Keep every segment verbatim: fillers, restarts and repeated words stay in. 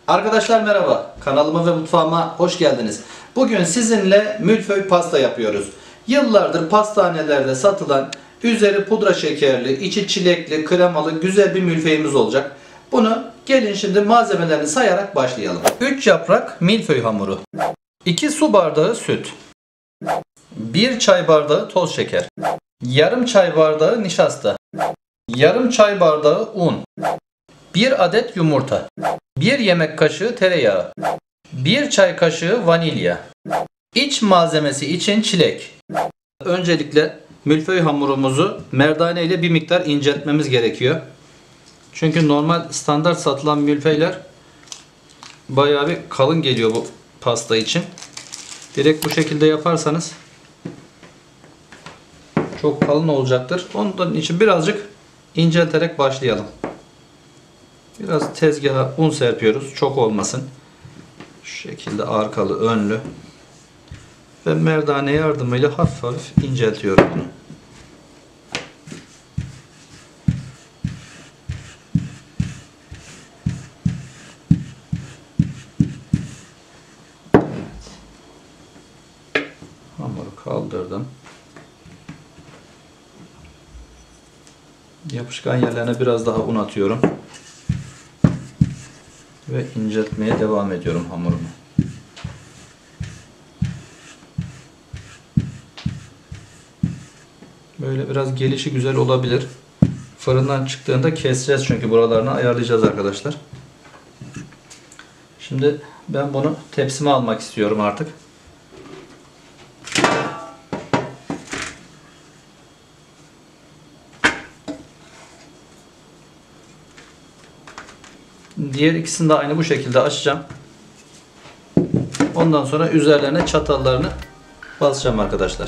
Arkadaşlar merhaba, kanalıma ve mutfağıma hoş geldiniz. Bugün sizinle milföy pasta yapıyoruz. Yıllardır pastanelerde satılan, üzeri pudra şekerli, içi çilekli, kremalı güzel bir milföyümüz olacak. Bunu gelin şimdi malzemelerini sayarak başlayalım. üç yaprak milföy hamuru, iki su bardağı süt, bir çay bardağı toz şeker, yarım çay bardağı nişasta, yarım çay bardağı un, bir adet yumurta, bir yemek kaşığı tereyağı, bir çay kaşığı vanilya. İç malzemesi için çilek. Öncelikle milföy hamurumuzu merdane ile bir miktar inceltmemiz gerekiyor. Çünkü normal standart satılan milföyler bayağı bir kalın geliyor bu pasta için. Direkt bu şekilde yaparsanız çok kalın olacaktır. Onun için birazcık incelterek başlayalım. Biraz tezgaha un serpiyoruz. Çok olmasın. Şu şekilde arkalı önlü. Ve merdane yardımıyla hafif hafif inceltiyorum bunu. Hamuru kaldırdım. Yapışkan yerlerine biraz daha un atıyorum. Ve inceltmeye devam ediyorum hamurumu. Böyle biraz gelişi güzel olabilir. Fırından çıktığında keseceğiz çünkü buralarını ayarlayacağız arkadaşlar. Şimdi ben bunu tepsime almak istiyorum artık. Diğer ikisini de aynı bu şekilde açacağım. Ondan sonra üzerlerine çatallarını basacağım arkadaşlar.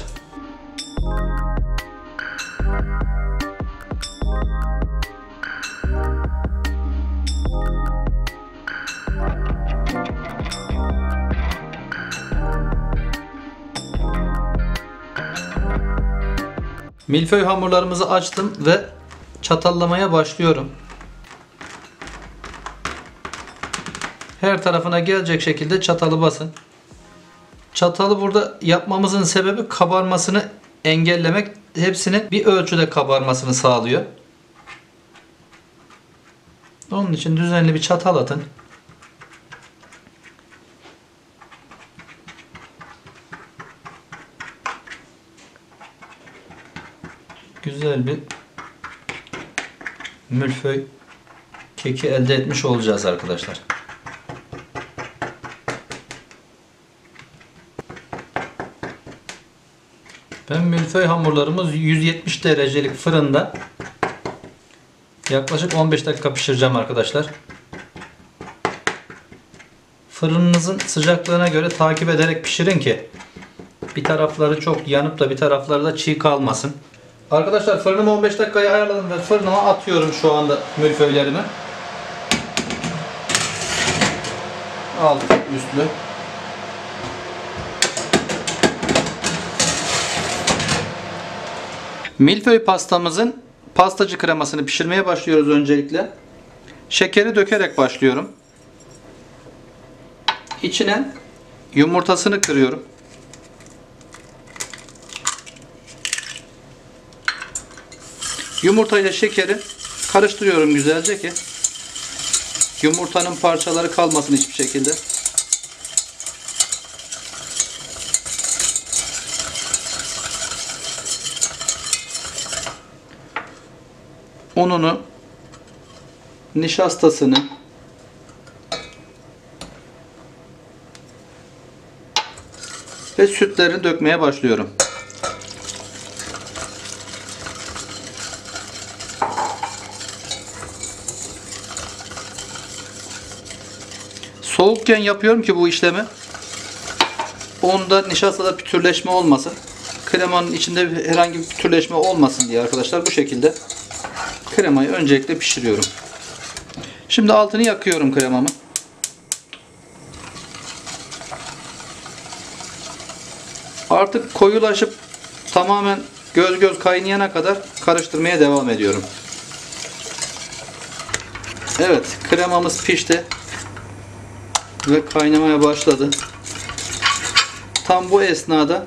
Milföy hamurlarımızı açtım ve çatallamaya başlıyorum. Her tarafına gelecek şekilde çatalı basın. Çatalı burada yapmamızın sebebi kabarmasını engellemek. Hepsinin bir ölçüde kabarmasını sağlıyor. Onun için düzenli bir çatal atın. Güzel bir milföy keki elde etmiş olacağız arkadaşlar. Ben milföy hamurlarımız yüz yetmiş derecelik fırında yaklaşık on beş dakika pişireceğim arkadaşlar. Fırınınızın sıcaklığına göre takip ederek pişirin ki bir tarafları çok yanıp da bir tarafları da çiğ kalmasın. Arkadaşlar fırınımı on beş dakikaya ayarladım ve fırınıma atıyorum şu anda milföylerimi. Altı üstlü. Milföy pastamızın pastacı kremasını pişirmeye başlıyoruz öncelikle. Şekeri dökerek başlıyorum. İçine yumurtasını kırıyorum. Yumurta ile şekeri karıştırıyorum güzelce ki yumurtanın parçaları kalmasın hiçbir şekilde. Ununu, nişastasını ve sütlerini dökmeye başlıyorum. Soğukken yapıyorum ki bu işlemi. Onda nişastada pütürleşme olmasın. Kremanın içinde herhangi bir pütürleşme olmasın diye arkadaşlar bu şekilde kremayı öncelikle pişiriyorum. Şimdi altını yakıyorum kremamı. Artık koyulaşıp tamamen göz göz kaynayana kadar karıştırmaya devam ediyorum. Evet, kremamız pişti. Ve kaynamaya başladı. Tam bu esnada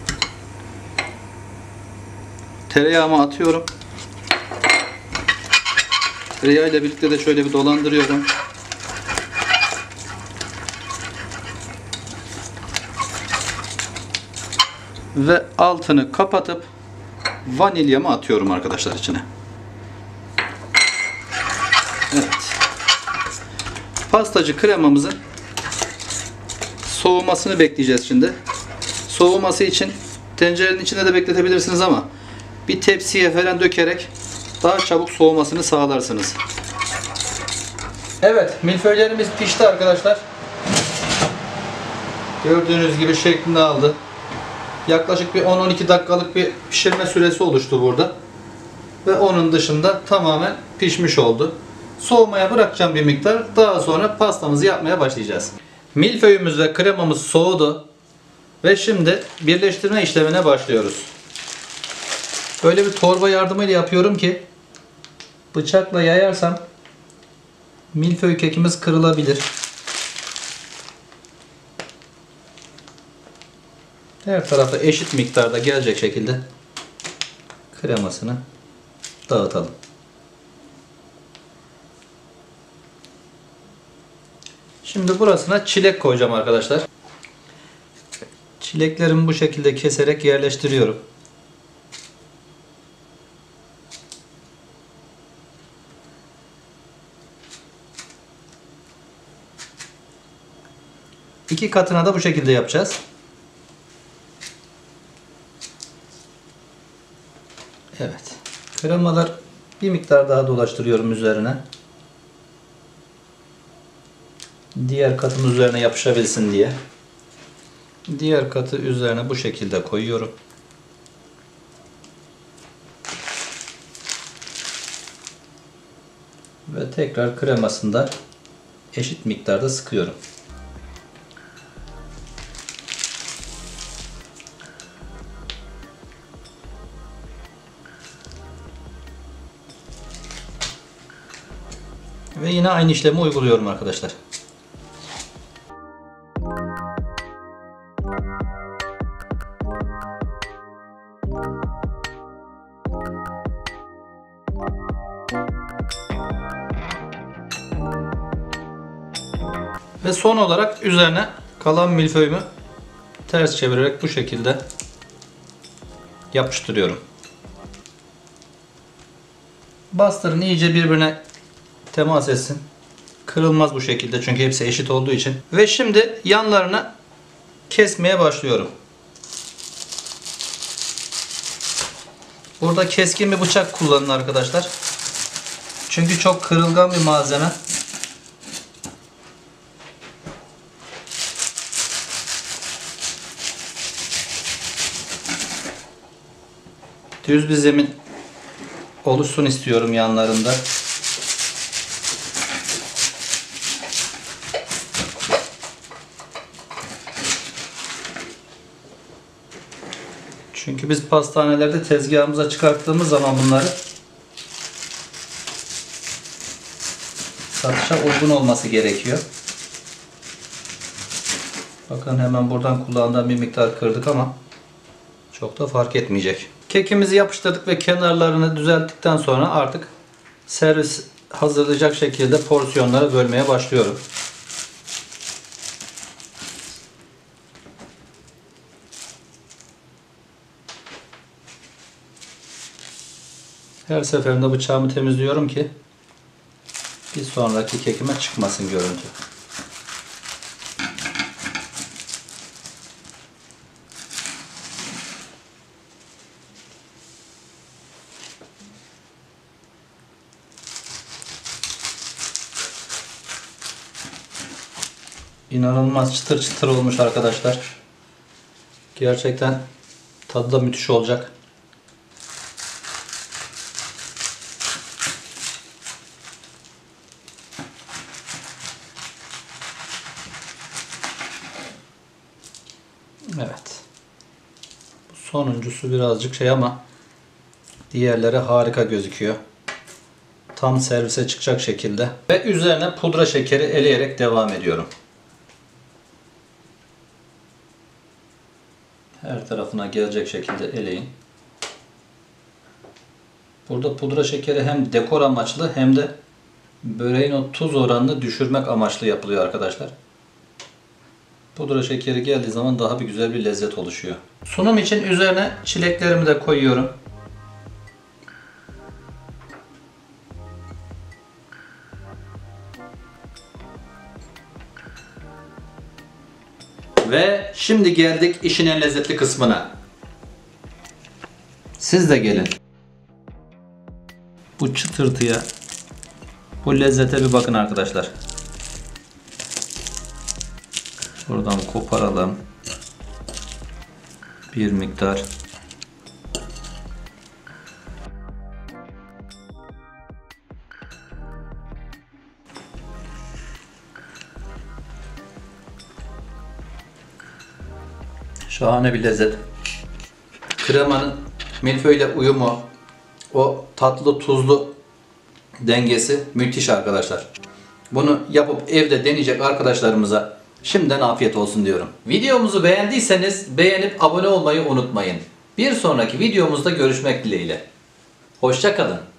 tereyağımı atıyorum. Tereyağı ile birlikte de şöyle bir dolandırıyorum. Ve altını kapatıp vanilyamı atıyorum arkadaşlar içine. Evet. Pastacı kremamızın soğumasını bekleyeceğiz şimdi. Soğuması için tencerenin içinde de bekletebilirsiniz ama bir tepsiye falan dökerek daha çabuk soğumasını sağlarsınız. Evet, milföylerimiz pişti arkadaşlar. Gördüğünüz gibi şeklini aldı. Yaklaşık bir on on iki dakikalık bir pişirme süresi oluştu burada. Ve onun dışında tamamen pişmiş oldu. Soğumaya bırakacağım bir miktar. Daha sonra pastamızı yapmaya başlayacağız. Milföyümüz ve kremamız soğudu. Ve şimdi birleştirme işlemine başlıyoruz. Böyle bir torba yardımıyla yapıyorum ki bıçakla yayarsam milföy kekimiz kırılabilir. Her tarafa eşit miktarda gelecek şekilde kremasını dağıtalım. Şimdi burasına çilek koyacağım arkadaşlar. Çileklerimi bu şekilde keserek yerleştiriyorum. İki katına da bu şekilde yapacağız. Evet. Kremalar bir miktar daha dolaştırıyorum üzerine. Diğer katın üzerine yapışabilsin diye. Diğer katı üzerine bu şekilde koyuyorum. Ve tekrar kremasını da eşit miktarda sıkıyorum. Ve yine aynı işlemi uyguluyorum arkadaşlar. Ve son olarak üzerine kalan milföyümü ters çevirerek bu şekilde yapıştırıyorum. Bastırın, iyice birbirine temas etsin. Kırılmaz bu şekilde çünkü hepsi eşit olduğu için. Ve şimdi yanlarına kesmeye başlıyorum. Burada keskin bir bıçak kullanın arkadaşlar. Çünkü çok kırılgan bir malzeme. Düz bir zemin oluşsun istiyorum yanlarında. Çünkü biz pastanelerde tezgahımıza çıkarttığımız zaman bunları satışa uygun olması gerekiyor. Bakın hemen buradan kulağından bir miktar kırdık ama çok da fark etmeyecek. Kekimizi yapıştırdık ve kenarlarını düzelttikten sonra artık servis hazırlayacak şekilde porsiyonlara bölmeye başlıyorum. Her seferinde bıçağımı temizliyorum ki bir sonraki kekime çıkmasın görüntü. İnanılmaz çıtır çıtır olmuş arkadaşlar. Gerçekten tadı da müthiş olacak. Evet. Sonuncusu birazcık şey ama diğerleri harika gözüküyor. Tam servise çıkacak şekilde. Ve üzerine pudra şekeri eleyerek devam ediyorum. Her tarafına gelecek şekilde eleyin. Burada pudra şekeri hem dekor amaçlı hem de böreğin o tuz oranını düşürmek amaçlı yapılıyor arkadaşlar. Pudra şekeri geldiği zaman daha bir güzel bir lezzet oluşuyor. Sunum için üzerine çileklerimi de koyuyorum. Ve şimdi geldik işin en lezzetli kısmına. Siz de gelin. Bu çıtırtıya, bu lezzete bir bakın arkadaşlar. Buradan koparalım. Bir miktar. Şahane bir lezzet. Kremanın milföyle uyumu, o tatlı tuzlu dengesi müthiş arkadaşlar. Bunu yapıp evde deneyecek arkadaşlarımıza şimdiden afiyet olsun diyorum. Videomuzu beğendiyseniz beğenip abone olmayı unutmayın. Bir sonraki videomuzda görüşmek dileğiyle. Hoşça kalın.